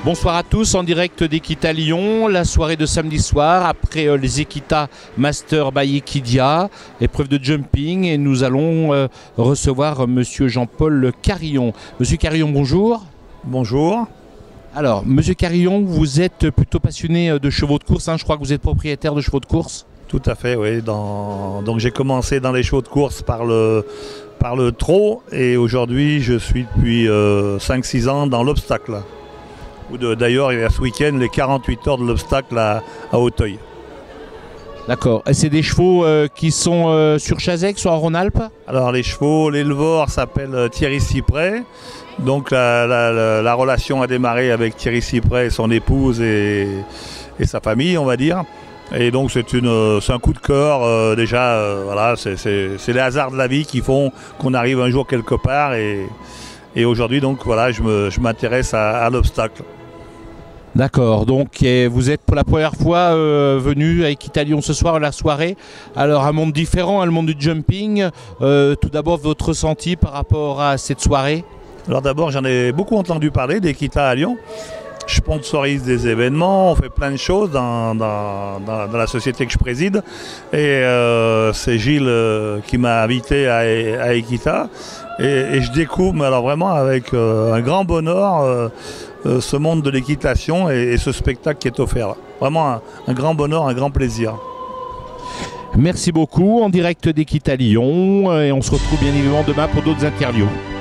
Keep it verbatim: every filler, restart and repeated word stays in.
Bonsoir à tous, en direct d'Equita Lyon, la soirée de samedi soir, après euh, les Equita Master by Equidia, épreuve de jumping, et nous allons euh, recevoir euh, Monsieur Jean-Paul Carillon. Monsieur Carillon, bonjour. Bonjour. Alors, Monsieur Carillon, vous êtes plutôt passionné de chevaux de course, hein, je crois que vous êtes propriétaire de chevaux de course. Tout à fait, oui. Dans... Donc j'ai commencé dans les chevaux de course par le, par le trot, et aujourd'hui je suis depuis euh, cinq six ans dans l'obstacle. D'ailleurs, il y a ce week-end les quarante-huit heures de l'obstacle à, à Auteuil. D'accord. Et c'est des chevaux euh, qui sont euh, sur Chazec, soit en Rhône-Alpes? Alors les chevaux, l'éleveur s'appelle Thierry Cyprès. Donc la, la, la, la relation a démarré avec Thierry Cyprès, son épouse et, et sa famille, on va dire. Et donc c'est un coup de cœur, euh, déjà, euh, voilà, c'est les hasards de la vie qui font qu'on arrive un jour quelque part. Et, et aujourd'hui, donc voilà, je m'intéresse à, à l'obstacle. D'accord, donc et vous êtes pour la première fois euh, venu à Equita Lyon ce soir à la soirée. Alors un monde différent, le monde du jumping. Euh, tout d'abord, votre ressenti par rapport à cette soirée? Alors d'abord, j'en ai beaucoup entendu parler d'Equita à Lyon. Je sponsorise des événements, on fait plein de choses dans, dans, dans, dans la société que je préside. Et euh, c'est Gilles euh, qui m'a invité à, à Equita. Et, et je découvre, mais alors vraiment avec euh, un grand bonheur, euh, euh, ce monde de l'équitation et, et ce spectacle qui est offert. Vraiment un, un grand bonheur, un grand plaisir. Merci beaucoup, en direct d'Equita Lyon. Et on se retrouve bien évidemment demain pour d'autres interviews.